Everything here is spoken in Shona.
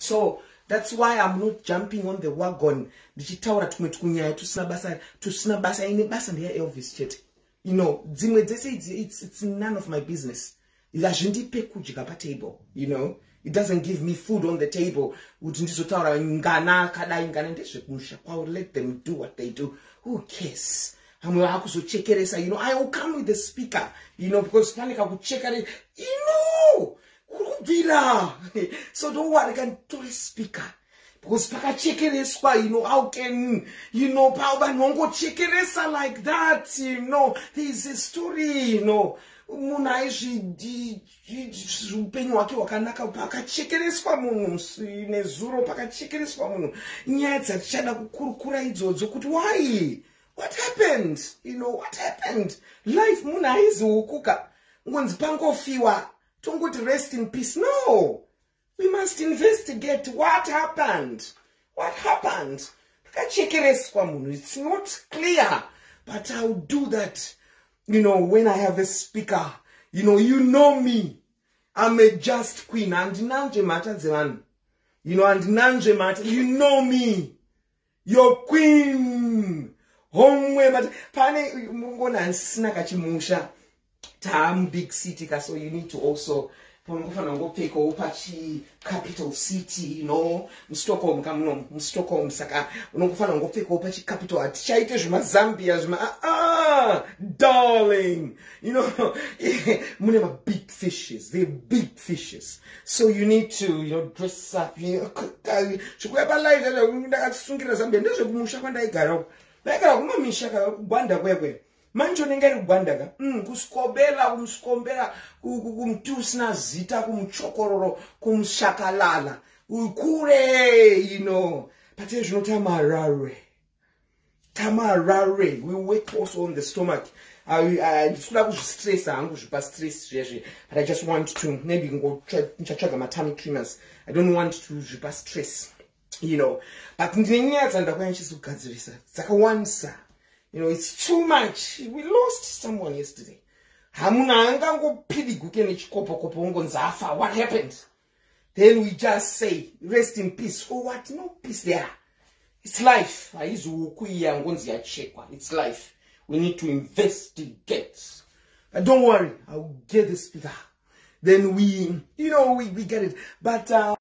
So that's why I'm not jumping on the wagon. Dichitaura tumetukunya tusina basa ine basa ndiya Elvis chete. You know, dzimwe dzese it's none of my business. Izazvindipe kudya pa table, you know. It doesn't give me food on the table. Kuti ndizotaura ngana kadai ngana ndezvekumusha. I will let them do what they do. Who cares? You know, I will come with the speaker, you know, because panika kucheka, you know, so don't worry, I can do a speaker. Because paka chekereswa, you know, how can, you know, Pauba Nongo chekeresa like that, you know, there's a story, you know. Munaishi upenyu wake wakanaka pakachekereswa munhu nezuro pakachekereswa munhu nyaya dzatichada kukurukura idzodzo kuti why what happened, you know, what happened life munhu haizi ukuka ngonzi pangofiwa tongoti rest in peace. No, we must investigate what happened pakachekereswa munhu. It's not clear, but I'll do that. You know, when I have a speaker, you know me. I'm a just queen. And nanje mata zewan. You know, and nanje mata, you know me. You're queen. Homwe mata. Pane, mungona ansina kachimusha. Tam big city, so you need to also take over capital city, you know. Stockholm, Stockholm, saka. Take over capital. Atichaite juma Zambia, juma. Darling, you know, munema big fishes. They're big fishes. So you need to, you know, dress up. You know, manjo nengeri Rwanda kuskombera kumtusna zita kumchokororo kumshakalala ukure, you know, but there's no tamarare, we work also on the stomach. I stress, but I just want to maybe go try my tummy cleaners. I don't want to stress, you know, but you know, it's too much. We lost someone yesterday. What happened? Then we just say, rest in peace. For what? No peace there. It's life. It's life. We need to investigate. But don't worry, I'll get the speaker. Then we, you know, we get it. But